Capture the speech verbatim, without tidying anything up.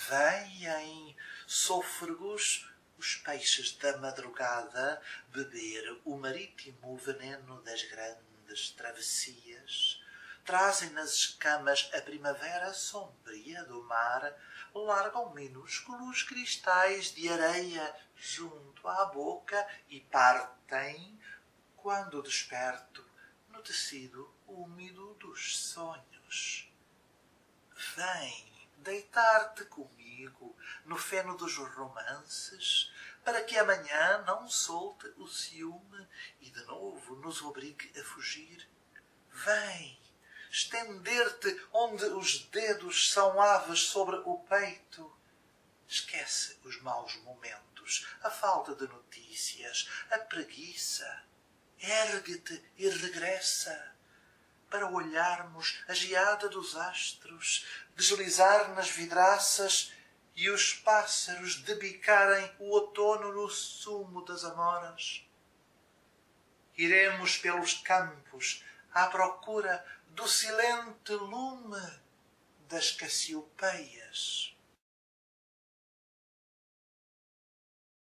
Vêm, sôfregos, os peixes da madrugada, beber o marítimo veneno das grandes travessias. Trazem nas escamas a primavera sombria do mar, largam minúsculos cristais de areia junto à boca e partem, quando desperto, no tecido úmido dos sonhos. Vem deitar-te comigo no feno dos romances, para que amanhã não solte o ciúme e de novo nos obrigue a fugir. Vem estender-te onde os dedos são aves sobre o peito. Esquece os maus momentos, a falta de notícias, a preguiça. Ergue-te e regressa, para olharmos a geada dos astros deslizar nas vidraças e os pássaros debicarem o outono no sumo das amoras. Iremos pelos campos à procura do silente lume das cassiopeias.